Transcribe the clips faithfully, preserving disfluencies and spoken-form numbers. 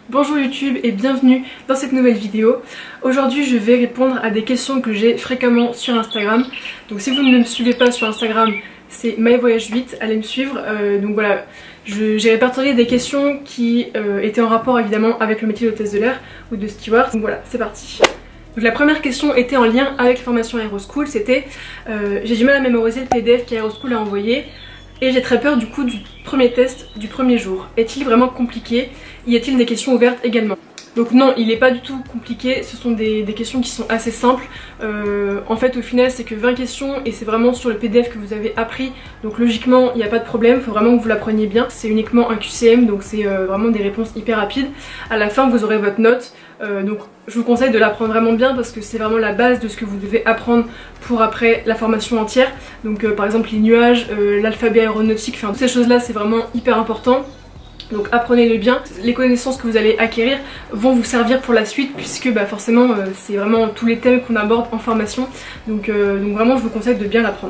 Bonjour YouTube et bienvenue dans cette nouvelle vidéo. Aujourd'hui je vais répondre à des questions que j'ai fréquemment sur Instagram. Donc si vous ne me suivez pas sur Instagram, c'est myvoyage huit, allez me suivre. Euh, donc voilà, j'ai répertorié des questions qui euh, étaient en rapport évidemment avec le métier d'hôtesse de l'air ou de steward. Donc voilà, c'est parti. Donc la première question était en lien avec la formation Aeroschool, c'était euh, j'ai du mal à mémoriser le P D F qu'Aeroschool a envoyé. Et j'ai très peur du coup du premier test du premier jour. Est-il vraiment compliqué? Y a-t-il des questions ouvertes également? Donc non, il n'est pas du tout compliqué, ce sont des, des questions qui sont assez simples. Euh, en fait au final c'est que vingt questions et c'est vraiment sur le P D F que vous avez appris. Donc logiquement il n'y a pas de problème, il faut vraiment que vous l'appreniez bien. C'est uniquement un Q C M, donc c'est euh, vraiment des réponses hyper rapides. À la fin vous aurez votre note, euh, donc je vous conseille de l'apprendre vraiment bien parce que c'est vraiment la base de ce que vous devez apprendre pour après la formation entière. Donc euh, par exemple les nuages, euh, l'alphabet aéronautique, enfin toutes ces choses là c'est vraiment hyper important. Donc apprenez-le bien, les connaissances que vous allez acquérir vont vous servir pour la suite puisque bah, forcément euh, c'est vraiment tous les thèmes qu'on aborde en formation, donc, euh, donc vraiment je vous conseille de bien l'apprendre.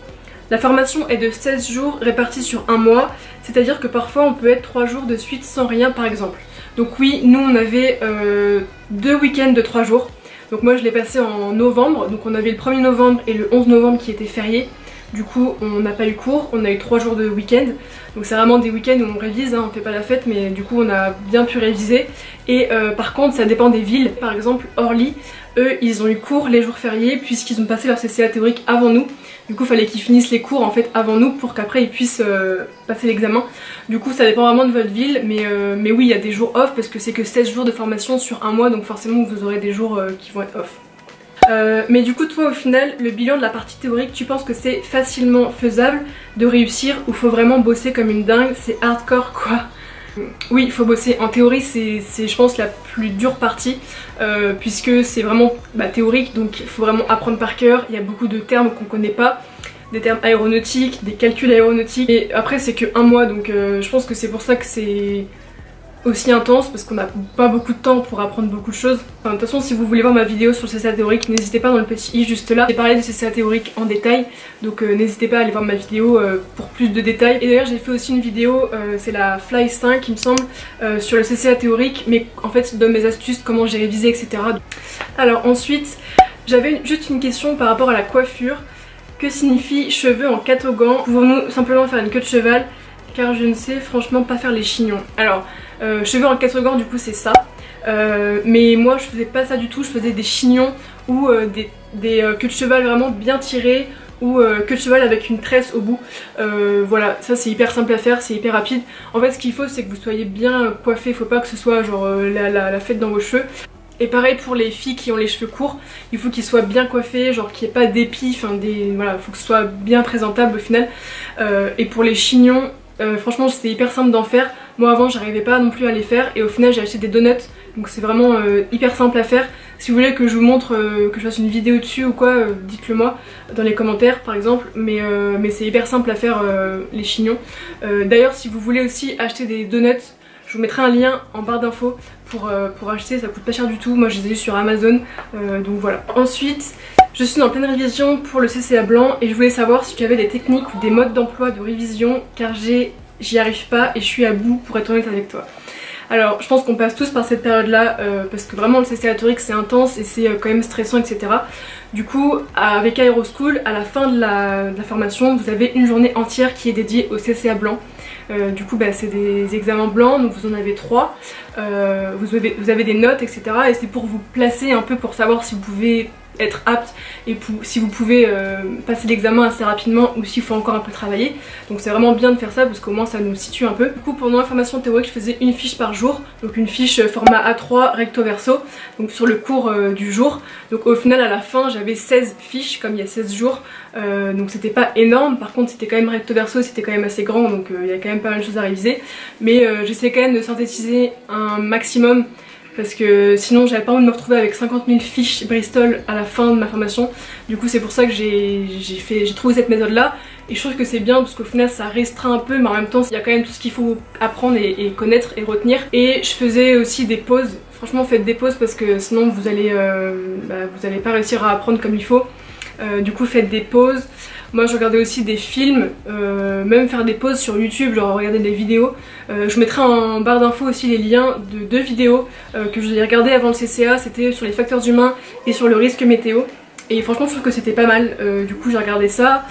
La formation est de seize jours répartis sur un mois, c'est à dire que parfois on peut être trois jours de suite sans rien par exemple. Donc oui, nous on avait euh, deux week-ends de trois jours, donc moi je l'ai passé en novembre, donc on avait le premier novembre et le onze novembre qui étaient fériés. Du coup on n'a pas eu cours, on a eu trois jours de week-end. Donc c'est vraiment des week-ends où on révise, hein, on fait pas la fête mais du coup on a bien pu réviser. Et euh, par contre ça dépend des villes, par exemple Orly, eux ils ont eu cours les jours fériés puisqu'ils ont passé leur C C A théorique avant nous. Du coup il fallait qu'ils finissent les cours en fait avant nous pour qu'après ils puissent euh, passer l'examen. Du coup ça dépend vraiment de votre ville, mais, euh, mais oui il y a des jours off parce que c'est que seize jours de formation sur un mois, donc forcément vous aurez des jours euh, qui vont être off. Euh, mais du coup toi au final le bilan de la partie théorique, tu penses que c'est facilement faisable de réussir ou faut vraiment bosser comme une dingue? C'est hardcore quoi. Oui, il faut bosser. En théorie c'est je pense la plus dure partie euh, puisque c'est vraiment bah, théorique, donc il faut vraiment apprendre par cœur. Il y a beaucoup de termes qu'on connaît pas, des termes aéronautiques, des calculs aéronautiques, et après c'est que un mois, donc euh, je pense que c'est pour ça que c'est aussi intense parce qu'on n'a pas beaucoup de temps pour apprendre beaucoup de choses. Enfin, de toute façon si vous voulez voir ma vidéo sur le C C A théorique, n'hésitez pas dans le petit i juste là. J'ai parlé du C C A théorique en détail, donc euh, n'hésitez pas à aller voir ma vidéo euh, pour plus de détails. Et d'ailleurs j'ai fait aussi une vidéo, euh, c'est la Fly cinq il me semble, euh, sur le C C A théorique, mais en fait je donne mes astuces, comment j'ai révisé, et cetera. Alors ensuite j'avais juste une question par rapport à la coiffure. Que signifie cheveux en catogan? Pouvons-nous simplement faire une queue de cheval? Car je ne sais franchement pas faire les chignons. Alors euh, cheveux en catogan du coup c'est ça, euh, mais moi je faisais pas ça du tout, je faisais des chignons ou euh, des, des euh, queues de cheval vraiment bien tirées, ou euh, queue de cheval avec une tresse au bout. Euh, voilà, ça c'est hyper simple à faire, c'est hyper rapide. En fait ce qu'il faut c'est que vous soyez bien coiffé, faut pas que ce soit genre euh, la, la, la fête dans vos cheveux. Et pareil pour les filles qui ont les cheveux courts, il faut qu'ils soient bien coiffés, genre qu'il n'y ait pas d'épis, enfin des... voilà, faut que ce soit bien présentable au final. Euh, et pour les chignons, Euh, franchement c'était hyper simple d'en faire. Moi avant j'arrivais pas non plus à les faire et au final j'ai acheté des donuts, donc c'est vraiment euh, hyper simple à faire. Si vous voulez que je vous montre, euh, que je fasse une vidéo dessus ou quoi, euh, dites le moi dans les commentaires par exemple, mais, euh, mais c'est hyper simple à faire euh, les chignons. Euh, D'ailleurs si vous voulez aussi acheter des donuts, je vous mettrai un lien en barre d'infos pour, euh, pour acheter, ça coûte pas cher du tout. Moi je les ai eu sur Amazon, euh, donc voilà. Ensuite je suis en pleine révision pour le C C A blanc et je voulais savoir si tu avais des techniques ou des modes d'emploi de révision, car j'y arrive pas et je suis à bout pour être honnête avec toi. Alors je pense qu'on passe tous par cette période là euh, parce que vraiment le C C A théorique c'est intense et c'est euh, quand même stressant, et cetera. Du coup avec Aeroschool, à la fin de la, de la formation vous avez une journée entière qui est dédiée au C C A blanc. Euh, du coup bah, c'est des examens blancs, donc vous en avez trois, euh, vous, avez, vous avez des notes, et cetera. Et c'est pour vous placer un peu, pour savoir si vous pouvez être apte et pour, si vous pouvez euh, passer l'examen assez rapidement ou s'il faut encore un peu travailler. Donc c'est vraiment bien de faire ça parce qu'au moins ça nous situe un peu. Du coup pendant la formation théorique je faisais une fiche par jour, donc une fiche format A trois recto verso, donc sur le cours euh, du jour. Donc au final à la fin j'avais seize fiches comme il y a seize jours, euh, donc c'était pas énorme. Par contre c'était quand même recto verso, c'était quand même assez grand, donc euh, il y a quand même pas mal de choses à réviser. Mais euh, j'essaie quand même de synthétiser un maximum, parce que sinon j'avais pas envie de me retrouver avec cinquante mille fiches Bristol à la fin de ma formation. Du coup c'est pour ça que j'ai fait j'ai trouvé cette méthode là, et je trouve que c'est bien parce qu'au final ça restreint un peu, mais en même temps il y a quand même tout ce qu'il faut apprendre et, et connaître et retenir. Et je faisais aussi des pauses, franchement faites des pauses parce que sinon vous allez, euh, bah, vous allez pas réussir à apprendre comme il faut. euh, du coup faites des pauses. Moi je regardais aussi des films, euh, même faire des pauses sur YouTube, genre regarder des vidéos. Euh, je mettrai en barre d'infos aussi les liens de deux vidéos euh, que j'ai regardées avant le C C A, c'était sur les facteurs humains et sur le risque météo. Et franchement je trouve que c'était pas mal, euh, du coup j'ai regardé ça.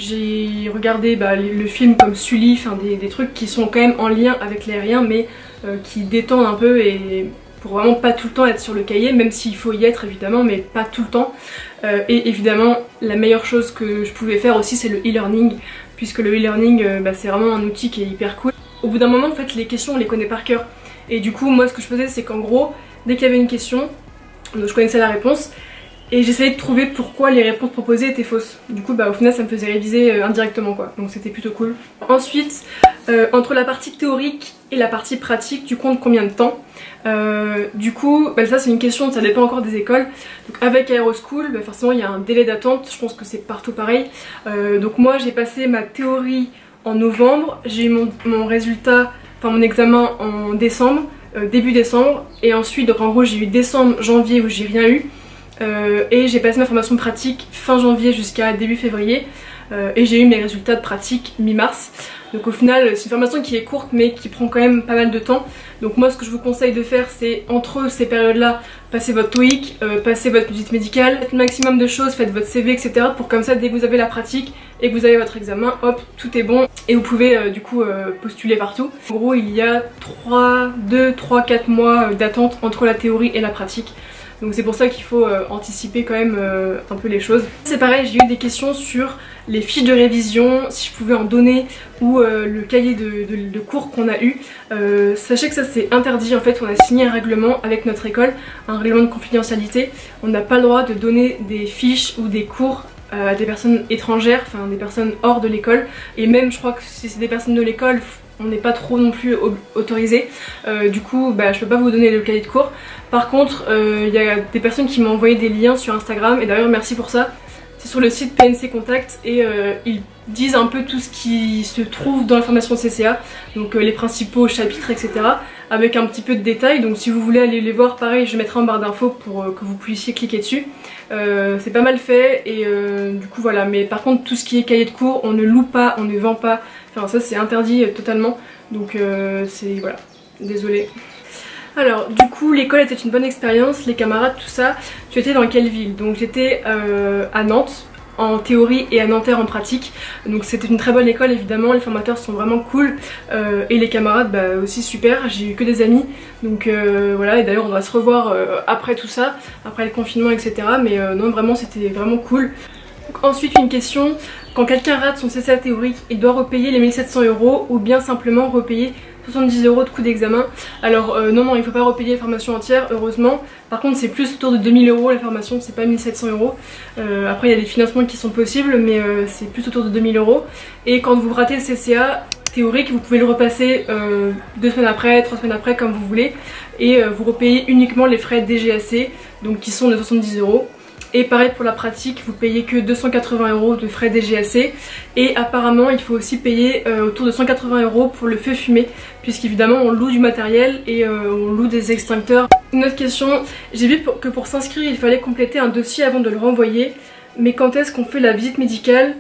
J'ai regardé bah, le film comme Sully, enfin des, des trucs qui sont quand même en lien avec l'aérien mais euh, qui détendent un peu et pour vraiment pas tout le temps être sur le cahier, même s'il faut y être évidemment, mais pas tout le temps. Euh, et évidemment la meilleure chose que je pouvais faire aussi c'est le e-learning, puisque le e-learning euh, bah, c'est vraiment un outil qui est hyper cool. Au bout d'un moment en fait les questions on les connaît par cœur. Et du coup moi ce que je faisais c'est qu'en gros dès qu'il y avait une question, donc je connaissais la réponse, et j'essayais de trouver pourquoi les réponses proposées étaient fausses. Du coup bah au final ça me faisait réviser euh, indirectement quoi, donc c'était plutôt cool. Ensuite euh, entre la partie théorique et la partie pratique tu comptes combien de temps? euh, Du coup bah, ça c'est une question, ça dépend encore des écoles. Donc avec Aeroschool bah, forcément il y a un délai d'attente, je pense que c'est partout pareil. euh, Donc moi j'ai passé ma théorie en novembre, j'ai eu mon, mon résultat, enfin mon examen en décembre, euh, début décembre. Et ensuite donc en gros j'ai eu décembre, janvier où j'ai rien eu. Euh, et j'ai passé ma formation pratique fin janvier jusqu'à début février euh, et j'ai eu mes résultats de pratique mi-mars. Donc au final c'est une formation qui est courte mais qui prend quand même pas mal de temps. Donc moi ce que je vous conseille de faire c'est entre ces périodes là passer votre TOEIC, euh, passer votre visite médicale, faites le maximum de choses, faites votre C V etc, pour comme ça dès que vous avez la pratique et que vous avez votre examen, hop tout est bon et vous pouvez euh, du coup euh, postuler partout. En gros il y a deux, trois, quatre mois d'attente entre la théorie et la pratique. Donc c'est pour ça qu'il faut euh, anticiper quand même euh, un peu les choses. C'est pareil, j'ai eu des questions sur les fiches de révision, si je pouvais en donner, ou euh, le cahier de, de, de cours qu'on a eu. Euh, sachez que ça c'est interdit en fait, on a signé un règlement avec notre école, un règlement de confidentialité. On n'a pas le droit de donner des fiches ou des cours à des personnes étrangères, enfin des personnes hors de l'école. Et même je crois que si c'est des personnes de l'école, on n'est pas trop non plus autorisé. Euh, du coup bah, je peux pas vous donner le cahier de cours. Par contre il euh, y a des personnes qui m'ont envoyé des liens sur Instagram et d'ailleurs merci pour ça. C'est sur le site P N C Contact et euh, ils disent un peu tout ce qui se trouve dans la formation C C A, donc euh, les principaux chapitres etc, avec un petit peu de détails. Donc si vous voulez aller les voir, pareil je mettrai en barre d'infos pour euh, que vous puissiez cliquer dessus. Euh, c'est pas mal fait et euh, du coup voilà, mais par contre tout ce qui est cahier de cours on ne loue pas, on ne vend pas, enfin ça c'est interdit euh, totalement, donc euh, c'est voilà, désolée. Alors du coup l'école était une bonne expérience, les camarades tout ça. Tu étais dans quelle ville? Donc j'étais euh, à Nantes en théorie et à Nanterre en pratique, donc c'était une très bonne école évidemment, les formateurs sont vraiment cool euh, et les camarades bah, aussi super, j'ai eu que des amis, donc euh, voilà. Et d'ailleurs on va se revoir euh, après tout ça, après le confinement etc, mais euh, non vraiment c'était vraiment cool. Donc, ensuite une question, quand quelqu'un rate son C C A théorique, il doit repayer les mille sept cents euros ou bien simplement repayer soixante-dix euros de coût d'examen? Alors euh, non non, il faut pas repayer la formation entière heureusement. Par contre c'est plus autour de deux mille euros la formation, c'est pas mille sept cents euros. Euh, après il y a des financements qui sont possibles mais euh, c'est plus autour de deux mille euros. Et quand vous ratez le C C A théorique vous pouvez le repasser euh, deux semaines après, trois semaines après comme vous voulez. Et euh, vous repayez uniquement les frais D G A C, donc qui sont de soixante-dix euros. Et pareil pour la pratique, vous payez que deux cent quatre-vingts euros de frais D G A C. Et apparemment il faut aussi payer euh, autour de cent quatre-vingts euros pour le feu fumé, puisqu'évidemment on loue du matériel et euh, on loue des extincteurs. Une autre question, j'ai vu que pour s'inscrire il fallait compléter un dossier avant de le renvoyer, mais quand est-ce qu'on fait la visite médicale?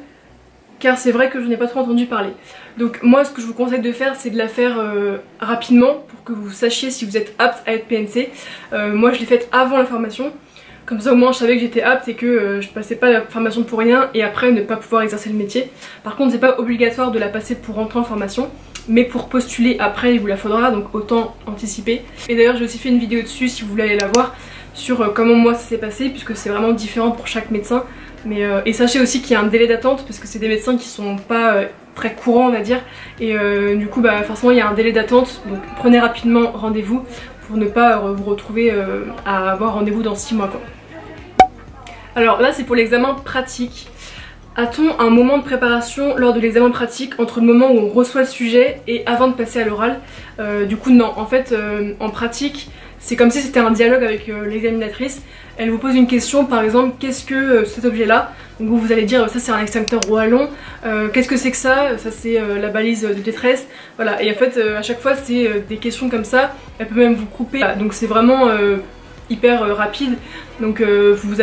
Car c'est vrai que je n'ai pas trop entendu parler. Donc moi ce que je vous conseille de faire c'est de la faire euh, rapidement pour que vous sachiez si vous êtes apte à être P N C. Euh, moi je l'ai faite avant la formation. Comme ça au moins je savais que j'étais apte et que euh, je passais pas la formation pour rien et après ne pas pouvoir exercer le métier. Par contre c'est pas obligatoire de la passer pour rentrer en formation, mais pour postuler après il vous la faudra, donc autant anticiper. Et d'ailleurs j'ai aussi fait une vidéo dessus si vous voulez aller la voir, sur euh, comment moi ça s'est passé, puisque c'est vraiment différent pour chaque médecin. Mais, euh, et sachez aussi qu'il y a un délai d'attente parce que c'est des médecins qui sont pas euh, très courants on va dire, et euh, du coup bah forcément il y a un délai d'attente, donc prenez rapidement rendez-vous pour ne pas euh, vous retrouver euh, à avoir rendez-vous dans six mois quoi. Alors là c'est pour l'examen pratique. A-t-on un moment de préparation lors de l'examen pratique entre le moment où on reçoit le sujet et avant de passer à l'oral? euh, Du coup non, en fait euh, en pratique c'est comme si c'était un dialogue avec euh, l'examinatrice. Elle vous pose une question, par exemple qu'est-ce que euh, cet objet là? Donc vous, vous allez dire ça c'est un extincteur Roallon, euh, qu'est-ce que c'est que ça? Ça c'est euh, la balise de détresse. Voilà, et en fait euh, à chaque fois c'est euh, des questions comme ça, elle peut même vous couper. Voilà, donc c'est vraiment euh, hyper euh, rapide, donc euh, vous avez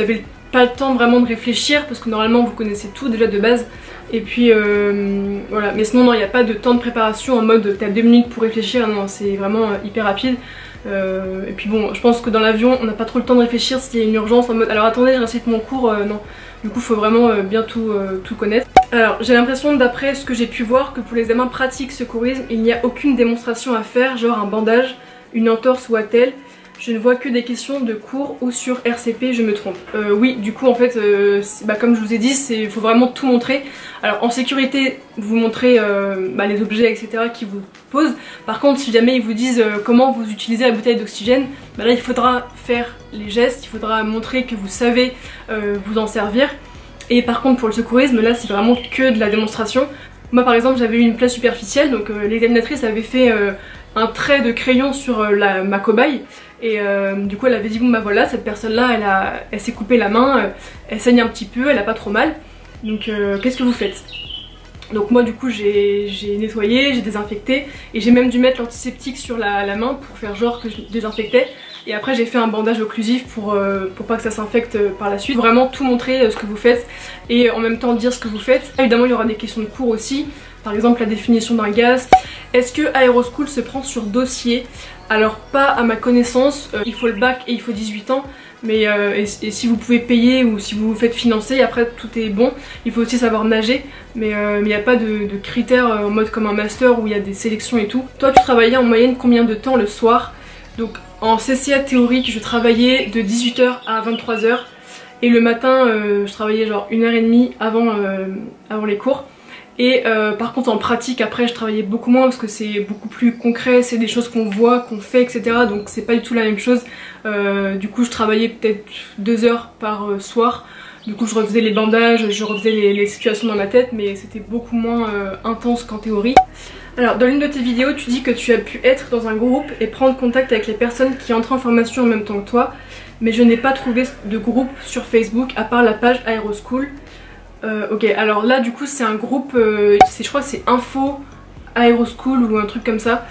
pas le temps vraiment de réfléchir parce que normalement vous connaissez tout déjà de base. Et puis euh, voilà, mais sinon non, il n'y a pas de temps de préparation en mode t'as deux minutes pour réfléchir, non, c'est vraiment euh, hyper rapide. Euh, et puis bon, je pense que dans l'avion on n'a pas trop le temps de réfléchir s'il y a une urgence en mode alors attendez, je récite mon cours, euh, non. Du coup il faut vraiment euh, bien tout, euh, tout connaître. Alors j'ai l'impression d'après ce que j'ai pu voir que pour les examens pratiques secourisme il n'y a aucune démonstration à faire, genre un bandage, une entorse ou attelle. Je ne vois que des questions de cours ou sur R C P, je me trompe. Euh, oui, du coup en fait, euh, bah, comme je vous ai dit, il faut vraiment tout montrer. Alors en sécurité, vous montrez euh, bah, les objets, et cetera qui vous posent. Par contre, si jamais ils vous disent euh, comment vous utilisez la bouteille d'oxygène, bah, là il faudra faire les gestes, il faudra montrer que vous savez euh, vous en servir. Et par contre pour le secourisme, là c'est vraiment que de la démonstration. Moi par exemple j'avais eu une plaie superficielle, donc euh, l'examinatrice avait fait euh, un trait de crayon sur euh, la, ma cobaye. Et euh, du coup elle avait dit bon bah voilà, cette personne là elle, a, elle s'est coupée la main, euh, elle saigne un petit peu, elle a pas trop mal, donc euh, qu'est-ce que vous faites? Donc moi du coup j'ai nettoyé, j'ai désinfecté et j'ai même dû mettre l'antiseptique sur la, la main pour faire genre que je désinfectais. Et après j'ai fait un bandage occlusif pour, euh, pour pas que ça s'infecte par la suite. Vraiment tout montrer euh, ce que vous faites et en même temps dire ce que vous faites. Évidemment il y aura des questions de cours aussi, par exemple la définition d'un gaz. Est-ce que Aeroschool se prend sur dossier? Alors pas à ma connaissance, euh, il faut le bac et il faut dix-huit ans, mais euh, et, et si vous pouvez payer ou si vous vous faites financer, après tout est bon. Il faut aussi savoir nager, mais il n'y a pas de, de critères euh, en mode comme un master où il y a des sélections et tout. Toi tu travaillais en moyenne combien de temps le soir? Donc en C C A théorique je travaillais de dix-huit heures à vingt-trois heures et le matin euh, je travaillais genre une heure et demie avant, euh, avant les cours. Et euh, par contre en pratique après je travaillais beaucoup moins parce que c'est beaucoup plus concret, c'est des choses qu'on voit, qu'on fait, et cetera. Donc c'est pas du tout la même chose. Euh, du coup je travaillais peut-être deux heures par euh, soir. Du coup je refaisais les bandages, je refaisais les, les situations dans ma tête, mais c'était beaucoup moins euh, intense qu'en théorie. Alors dans l'une de tes vidéos tu dis que tu as pu être dans un groupe et prendre contact avec les personnes qui entrent en formation en même temps que toi, mais je n'ai pas trouvé de groupe sur Facebook à part la page Aeroschool. Euh, ok, alors là du coup c'est un groupe, euh, je crois que c'est Info Aeroschool ou un truc comme ça.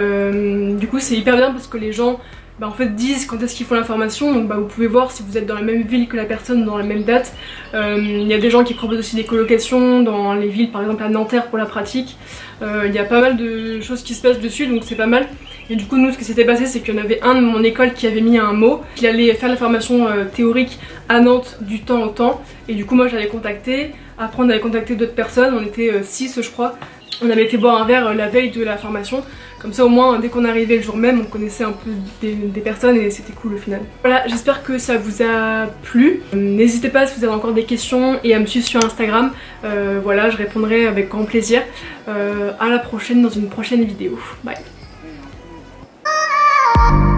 Euh, du coup c'est hyper bien parce que les gens bah, en fait disent quand est-ce qu'ils font l'information, donc bah, vous pouvez voir si vous êtes dans la même ville que la personne dans la même date. Il euh, y a des gens qui proposent aussi des colocations dans les villes, par exemple à Nanterre pour la pratique. Il euh, y a pas mal de choses qui se passent dessus, donc c'est pas mal. Et du coup nous ce qui s'était passé c'est qu'il y en avait un de mon école qui avait mis un mot, qu'il allait faire la formation euh, théorique à Nantes du temps au temps. Et du coup moi je l'avais contacté, après on avait contacté d'autres personnes, on était six euh, je crois. On avait été boire un verre euh, la veille de la formation, comme ça au moins dès qu'on arrivait le jour même on connaissait un peu des, des personnes et c'était cool au final. Voilà, j'espère que ça vous a plu. N'hésitez pas si vous avez encore des questions et à me suivre sur Instagram. Euh, voilà, je répondrai avec grand plaisir. Euh, à la prochaine dans une prochaine vidéo. Bye.